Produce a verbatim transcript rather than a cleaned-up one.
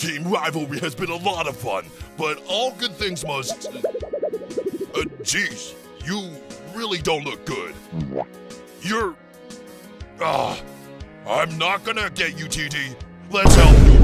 team rivalry has been a lot of fun, but all good things must... Uh, geez, you really don't look good. You're... Ah, I'm not gonna get you, T D. Let's help you.